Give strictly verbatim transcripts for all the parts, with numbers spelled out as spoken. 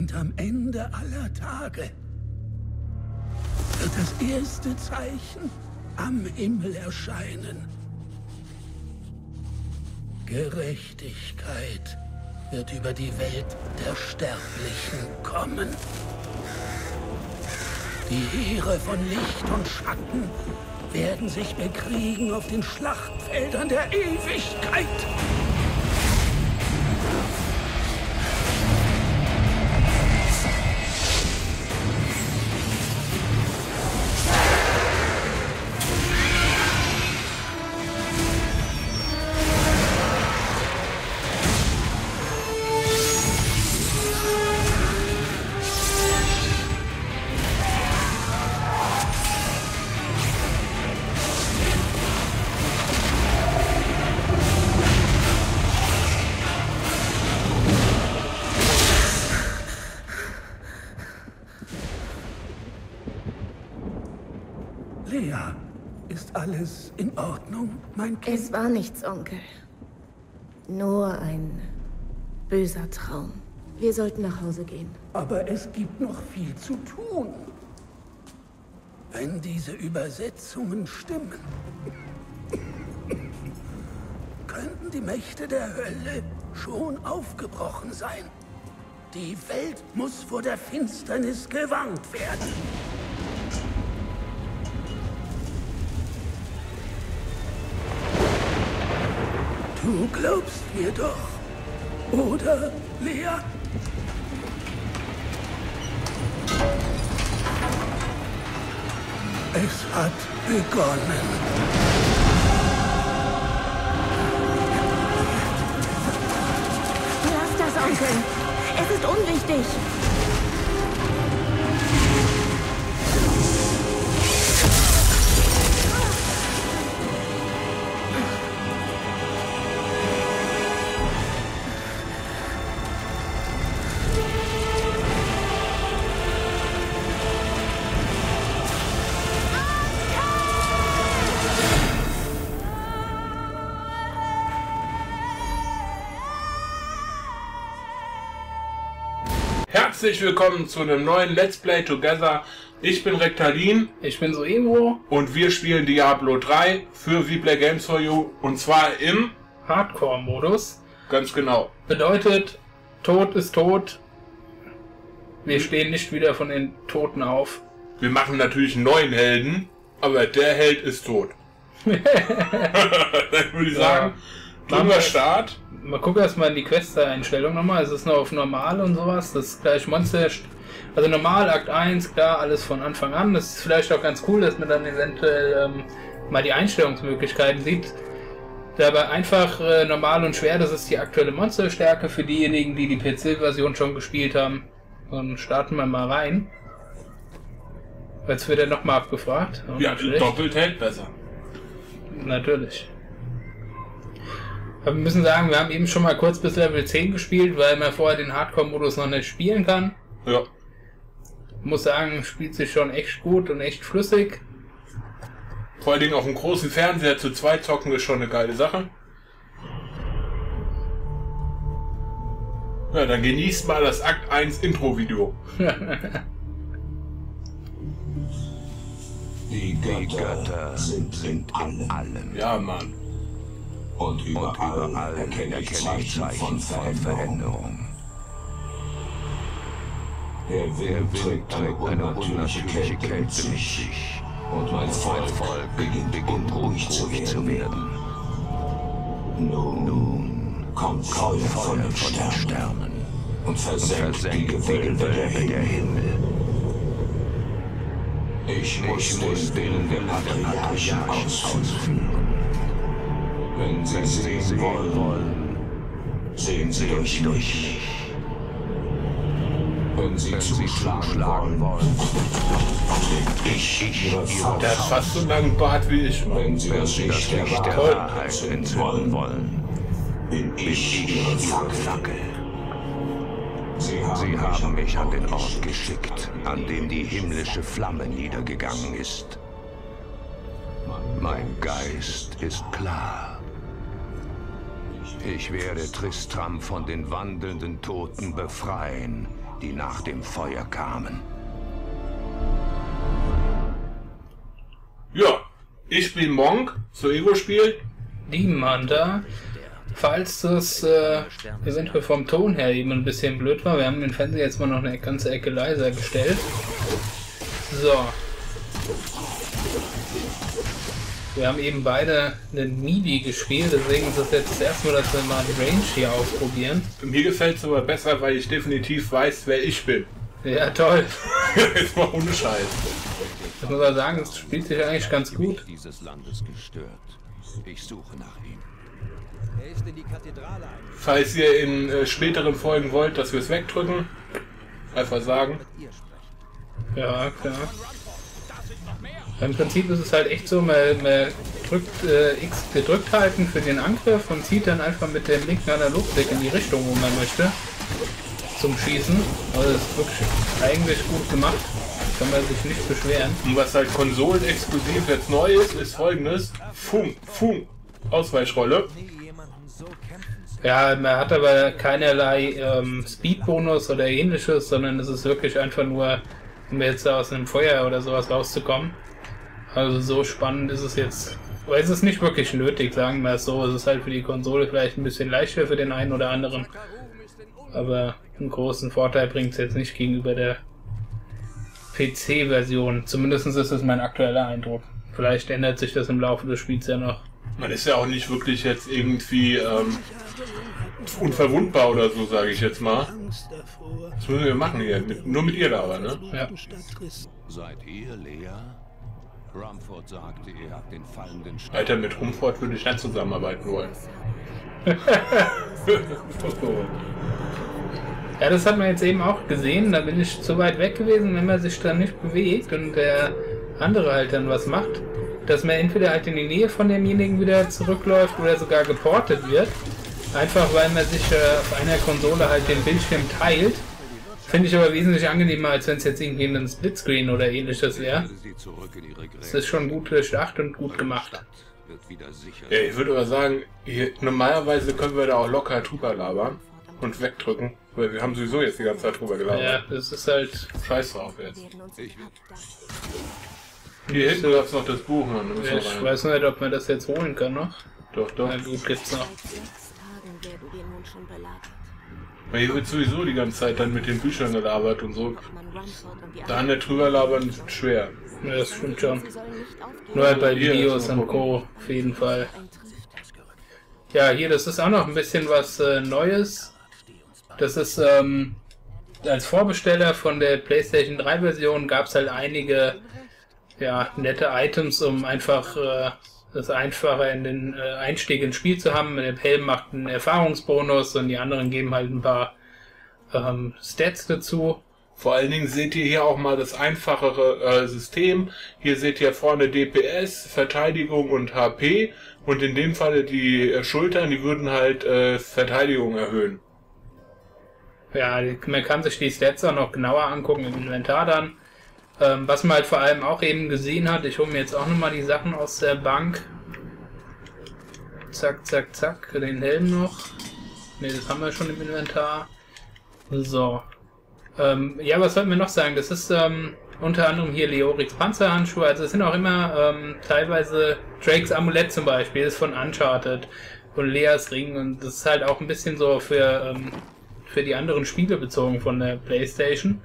Und am Ende aller Tage wird das erste Zeichen am Himmel erscheinen. Gerechtigkeit wird über die Welt der Sterblichen kommen. Die Heere von Licht und Schatten werden sich bekriegen auf den Schlachtfeldern der Ewigkeit. Lea, ist alles in Ordnung, mein Kind? Es war nichts, Onkel. Nur ein böser Traum. Wir sollten nach Hause gehen. Aber es gibt noch viel zu tun. Wenn diese Übersetzungen stimmen, könnten die Mächte der Hölle schon aufgebrochen sein. Die Welt muss vor der Finsternis gewarnt werden. Du glaubst mir doch, oder, Lea? Es hat begonnen. Lass das, Onkel. Es ist unwichtig. Herzlich willkommen zu einem neuen Let's Play Together. Ich bin Rektalin. Ich bin Soevo. Und wir spielen Diablo drei für We Play Games for You. Und zwar im Hardcore-Modus. Ganz genau. Bedeutet, Tod ist tot. Wir stehen nicht wieder von den Toten auf. Wir machen natürlich einen neuen Helden, aber der Held ist tot. Dann würde ich sagen, ja, tun wir Start. Mal gucken erstmal in die Quest-Einstellung nochmal. Es ist noch auf normal und sowas. Das ist gleich Monster. Also normal, Akt eins, klar, alles von Anfang an. Das ist vielleicht auch ganz cool, dass man dann eventuell ähm, mal die Einstellungsmöglichkeiten sieht. Dabei einfach äh, normal und schwer, das ist die aktuelle Monsterstärke für diejenigen, die die P C-Version schon gespielt haben. Und starten wir mal rein. Jetzt wird er nochmal abgefragt. Ja, doppelt hält besser. Natürlich. Aber wir müssen sagen, wir haben eben schon mal kurz bis Level zehn gespielt, weil man vorher den Hardcore-Modus noch nicht spielen kann. Ja. Ich muss sagen, spielt sich schon echt gut und echt flüssig. Vor allen Dingen auf einem großen Fernseher zu zweit zocken ist schon eine geile Sache. Ja, dann genießt mal das Akt eins Intro-Video. Die Götter sind in allem. Ja, Mann. Und überall, und überall erkenne ich Zeichen von Veränderung. Der Wind trägt eine unnatürliche Kälte mit sich. Und mein Volk beginnt unruhig zu werden. Nun, Nun kommt Feuer von den Sternen und versenkt die Gewölbe der Himmel. Ich muss den Willen der Patriarchen ausführen. Wenn Sie sehen wollen, sehen Sie durch mich. Wenn Sie zuschlagen wollen, bin ich Ihre Faust. Der hat fast so einen langen Bart wie ich. Wenn Sie das Licht der Wahrheit entzünden wollen, bin ich Ihre Fackel. Sie haben mich an den Ort geschickt, an dem die himmlische Flamme niedergegangen ist. Mein Geist ist klar. Ich werde Tristram von den wandelnden Toten befreien, die nach dem Feuer kamen. Ja, ich spiele Monk, so Ego-Spiel. Demon Hunter. Falls das äh, eventuell vom Ton her eben ein bisschen blöd war, wir haben den Fernseher jetzt mal noch eine ganze Ecke leiser gestellt. So. Wir haben eben beide einen MIDI gespielt, deswegen ist es jetzt das erste Mal, dass wir mal die Range hier ausprobieren. Mir gefällt es aber besser, weil ich definitiv weiß, wer ich bin. Ja, toll. Jetzt mal ohne Scheiß. Ich muss aber sagen, es spielt sich eigentlich ganz gut. Dieses Landes gestört. Ich suche nach ihm. Er ist in die Kathedrale ein. Falls ihr in äh, späteren Folgen wollt, dass wir es wegdrücken, einfach sagen. Ja, klar. Im Prinzip ist es halt echt so, man, man drückt äh, X gedrückt halten für den Angriff und zieht dann einfach mit dem linken Analogstick in die Richtung, wo man möchte, zum Schießen. Also das ist wirklich eigentlich gut gemacht, kann man sich nicht beschweren. Und was halt konsolenexklusiv jetzt neu ist, ist folgendes. Fum, Fum, Ausweichrolle. Ja, man hat aber keinerlei ähm, Speed-Bonus oder ähnliches, sondern es ist wirklich einfach nur, um jetzt aus einem Feuer oder sowas rauszukommen. Also so spannend ist es jetzt, aber es ist nicht wirklich nötig, sagen wir es so. Es ist halt für die Konsole vielleicht ein bisschen leichter für den einen oder anderen, aber einen großen Vorteil bringt es jetzt nicht gegenüber der P C-Version. Zumindest ist es mein aktueller Eindruck. Vielleicht ändert sich das im Laufe des Spiels ja noch. Man ist ja auch nicht wirklich jetzt irgendwie ähm, unverwundbar oder so, sage ich jetzt mal. Das müssen wir machen hier, mit, nur mit ihr da aber, ne? Ja. Seid ihr Lea? Rumford sagte, ihr habt den fallenden Stein. Alter, mit Rumford würde ich nicht zusammenarbeiten wollen. Ja, das hat man jetzt eben auch gesehen. Da bin ich zu weit weg gewesen, wenn man sich dann nicht bewegt und der andere halt dann was macht, dass man entweder halt in die Nähe von demjenigen wieder zurückläuft oder sogar geportet wird. Einfach weil man sich äh, auf einer Konsole halt den Bildschirm teilt. Finde ich aber wesentlich angenehmer, als wenn es jetzt irgendwie ein Splitscreen oder ähnliches wäre. Es ist schon gut durchdacht und gut gemacht. Ja, ich würde aber sagen, hier, normalerweise können wir da auch locker drüber labern und wegdrücken, weil wir haben sowieso jetzt die ganze Zeit drüber gelabert. Ja, das ist halt... Scheiß drauf jetzt. Hier hinten gab es noch das Buch. Mann. Da müssen wir Ich rein. weiß nicht, ob man das jetzt holen kann noch. Doch, doch. Na gut, gibt's noch. Weil hier wird sowieso die ganze Zeit dann mit den Büchern gelabert und so. Da nicht drüber labern ist schwer. Ja, das stimmt schon. Nur halt bei Hier, Videos lass mal und Co. auf jeden Fall. Ja, hier, das ist auch noch ein bisschen was äh, Neues. Das ist, ähm, als Vorbesteller von der PlayStation drei Version gab es halt einige, ja, nette Items, um einfach äh, das einfacher in den äh, Einstieg ins Spiel zu haben. Der Helm macht einen Erfahrungsbonus und die anderen geben halt ein paar ähm, Stats dazu. Vor allen Dingen seht ihr hier auch mal das einfachere äh, System. Hier seht ihr vorne D P S, Verteidigung und H P. Und in dem Falle die äh, Schultern, die würden halt äh, Verteidigung erhöhen. Ja, man kann sich die Stats auch noch genauer angucken im Inventar dann. Ähm, was man halt vor allem auch eben gesehen hat, ich hole mir jetzt auch nochmal die Sachen aus der Bank. Zack, zack, zack, den Helm noch. Ne, das haben wir schon im Inventar. So. Ähm, ja, was sollten wir noch sagen? Das ist ähm, unter anderem hier Leorix Panzerhandschuhe. Also es sind auch immer ähm, teilweise Drakes Amulett zum Beispiel, das ist von Uncharted. Und Leas Ring. Und das ist halt auch ein bisschen so für, ähm, für die anderen Spiele bezogen von der PlayStation.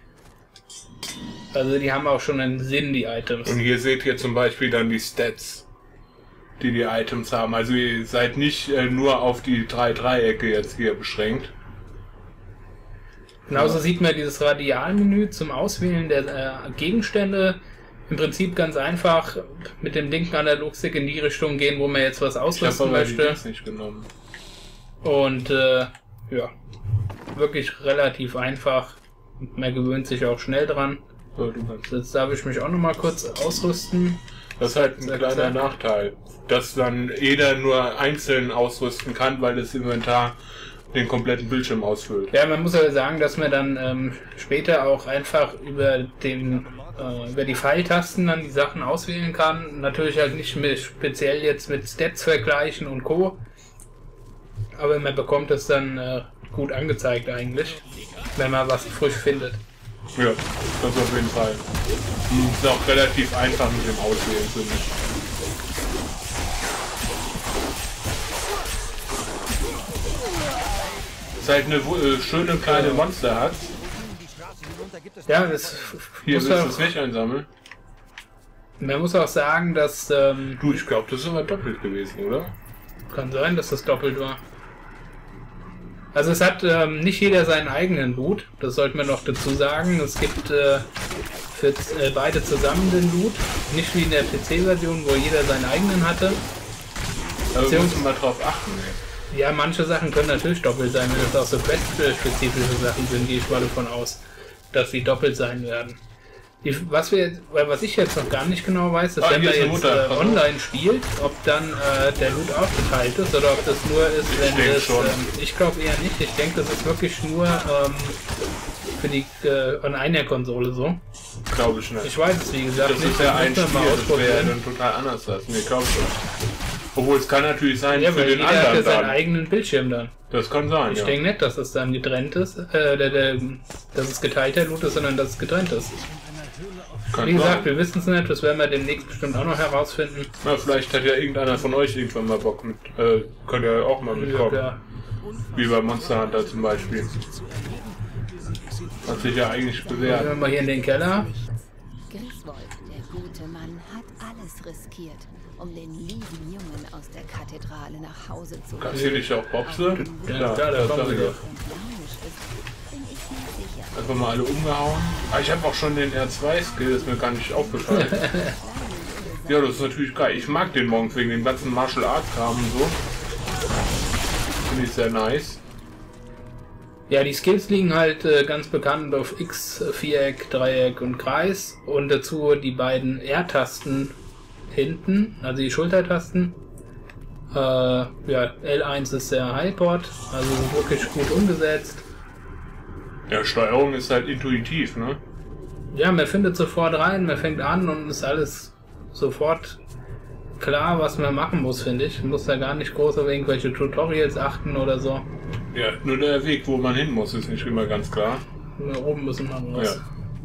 Also die haben auch schon einen Sinn, die Items. Und hier seht ihr zum Beispiel dann die Stats, die die Items haben. Also ihr seid nicht äh, nur auf die drei Dreiecke jetzt hier beschränkt. Genauso sieht man dieses Radialmenü zum Auswählen der äh, Gegenstände. Im Prinzip ganz einfach mit dem linken Analogstick in die Richtung gehen, wo man jetzt was ausrüsten möchte. Die nicht genommen. Und äh, ja, wirklich relativ einfach. Man gewöhnt sich auch schnell dran. So, du kannst. Jetzt darf ich mich auch noch mal kurz ausrüsten. Das ist halt ein Zack, kleiner zack. Nachteil, dass dann jeder nur einzeln ausrüsten kann, weil das Inventar den kompletten Bildschirm ausfüllt. Ja, man muss aber sagen, dass man dann ähm, später auch einfach über den äh, über die Pfeiltasten dann die Sachen auswählen kann. Natürlich halt nicht mit, speziell jetzt mit Stats vergleichen und Co. Aber man bekommt es dann äh, gut angezeigt eigentlich, wenn man was frisch findet. Ja, das auf jeden Fall. Und ist auch relativ einfach mit dem Auswählen, finde ich. Ist halt eine äh, schöne kleine Monster hat. Ja, das Hier muss willst du auch, das nicht einsammeln. man muss auch sagen, dass ähm, Du, ich glaube, das ist aber doppelt gewesen, oder? kann sein, dass das doppelt war. Also es hat ähm, nicht jeder seinen eigenen Loot, das sollte man noch dazu sagen. Es gibt äh, für äh, beide zusammen den Loot, nicht wie in der P C-Version, wo jeder seinen eigenen hatte. Aber wir müssen mal drauf achten. Ey. Ja, manche Sachen können natürlich doppelt sein, wenn das auch so quest-spezifische Sachen sind, gehe ich mal davon aus, dass sie doppelt sein werden. Die, was wir, was ich jetzt noch gar nicht genau weiß, ist, Ah, wenn hier man ist eine jetzt Mutter. äh, online spielt, ob dann äh, der Loot aufgeteilt ist oder ob das nur ist, Ich wenn denk das. schon. Ähm, ich glaube eher nicht. Ich denke, das ist wirklich nur ähm, für die äh, an einer Konsole so. Glaube ich nicht. Ich weiß es wie gesagt Das nicht. ist ja ein muss Spiel, man mal das wäre ja ausprobieren. dann total anders. Das. Nee, glaube ich nicht. Obwohl es kann natürlich sein Ja, für weil den jeder hat ja anderen seinen dann. eigenen Bildschirm dann. Das kann sein, Ich ja. denke nicht, dass es dann getrennt ist, äh, der, der, dass es geteilter Loot ist, sondern dass es getrennt ist. Kann Wie gesagt, sein. wir wissen es nicht, das werden wir demnächst bestimmt auch noch herausfinden. Na, vielleicht hat ja irgendeiner von euch irgendwann mal Bock mit. Äh, könnt ihr ja auch mal Ja, mitkommen. klar. Wie bei Monster Hunter zum Beispiel. Hat sich ja eigentlich Gehen bewährt. wir mal hier in den Keller. Griswold, der gute Mann, hat alles riskiert, um den lieben Jungen aus der Kathedrale nach Hause zu Gab's holen. hier nicht auch Bobse? Ja, Ja, klar, da das kommen sag sie ich doch. ja. Und launisch ist, bin ich mir sicher. Einfach mal alle umgehauen. Ah, ich habe auch schon den R zwei Skill, das ist mir gar nicht aufgefallen. Ja, das ist natürlich geil. Ich mag den Monk wegen dem ganzen Martial Art Kram und so. Finde ich sehr nice. Ja, die Skills liegen halt äh, ganz bekannt auf X, Viereck, Dreieck und Kreis. Und dazu die beiden R-Tasten hinten, also die Schultertasten. Äh, ja, L eins ist der Highport, also wirklich gut umgesetzt. Ja, Steuerung ist halt intuitiv, ne? Ja, man findet sofort rein, man fängt an und ist alles sofort klar, was man machen muss, finde ich. Man muss da gar nicht groß auf irgendwelche Tutorials achten oder so. Ja, nur der Weg, wo man hin muss, ist nicht immer ganz klar. Nach oben müssen wir raus. Ja.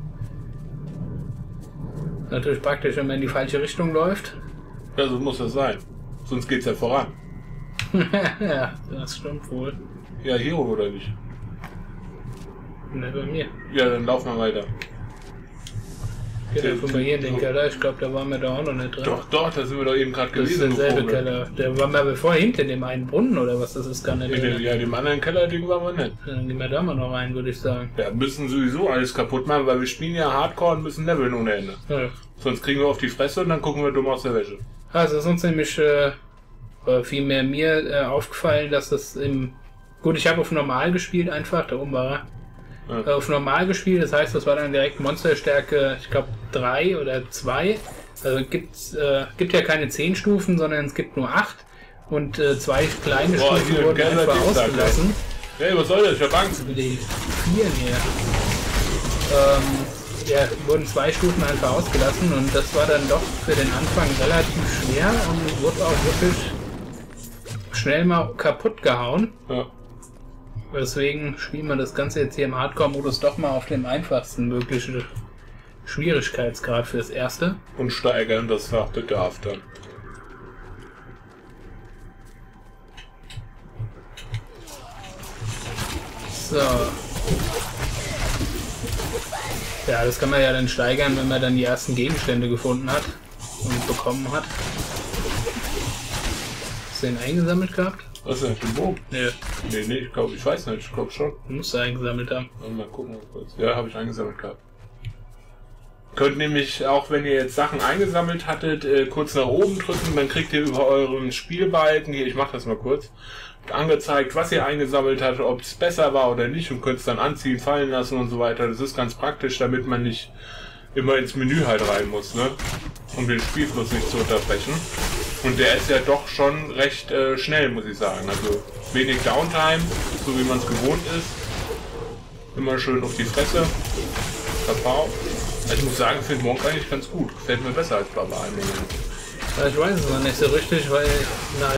Natürlich praktisch, wenn man in die falsche Richtung läuft. Ja, so muss das sein. Sonst geht's ja voran. Ja, das stimmt wohl. Ja, Hero oder nicht? Ne, bei mir. Ja, dann laufen wir weiter. Geht einfach mal hier in den Keller. Ich glaube, da waren wir da auch noch nicht drin. Doch, doch, da sind wir doch eben gerade Das ist gewesen. derselbe du Vogel. Keller. Der war mal bevor hinter dem einen Brunnen oder was? Das ist gar nicht. Ja, dem- ja, dem anderen Keller-Ding waren wir nicht. Dann gehen wir da mal noch rein, würde ich sagen. Wir müssen sowieso alles kaputt machen, weil wir spielen ja Hardcore und müssen leveln ohne Ende. Ja. Sonst kriegen wir auf die Fresse und dann gucken wir dumm aus der Wäsche. Also es ist uns nämlich äh, oder vielmehr mir äh, aufgefallen, dass das im... Gut, ich habe auf normal gespielt einfach, da oben war er. Ja. Äh, auf normal gespielt, das heißt, das war dann direkt Monsterstärke, ich glaube drei oder zwei. Also gibt's, äh, gibt ja keine zehn Stufen, sondern es gibt nur acht. Und äh, zwei kleine Boah, Stufen hier, wurden gelber einfach Dienstag, ausgelassen. Hey, was soll das? Ich hab Angst. Die vier hier. Ähm, ja, wurden zwei Stufen einfach ausgelassen und das war dann doch für den Anfang relativ schwer und wurde auch wirklich schnell mal kaputt gehauen. Ja. Deswegen spielen wir das Ganze jetzt hier im Hardcore-Modus doch mal auf dem einfachsten möglichen Schwierigkeitsgrad fürs Erste. Und steigern das nach Bedarf dann. So. Ja, das kann man ja dann steigern, wenn man dann die ersten Gegenstände gefunden hat und bekommen hat. Hast du den eingesammelt gehabt? Was ist denn für ein Bogen? Nö, Nee, nee, ich glaube, ich weiß nicht, ich glaube schon. du musst du eingesammelt haben. Mal gucken, mal kurz. Ja, habe ich eingesammelt gehabt. Könnt nämlich, auch wenn ihr jetzt Sachen eingesammelt hattet, äh, kurz nach oben drücken, dann kriegt ihr über euren Spielbalken, hier, ich mache das mal kurz, angezeigt, was ihr eingesammelt hattet, ob es besser war oder nicht und könnt es dann anziehen, fallen lassen und so weiter. Das ist ganz praktisch, damit man nicht immer ins Menü halt rein muss, ne? Um den Spielfluss nicht zu unterbrechen. Und der ist ja doch schon recht äh, schnell, muss ich sagen. Also wenig Downtime, so wie man es gewohnt ist. Immer schön auf die Fresse. Verbrauch. Ich muss sagen, ich finde Monk eigentlich ganz gut. Gefällt mir besser als Barbaren. Ja, ich weiß es noch nicht so richtig, weil na,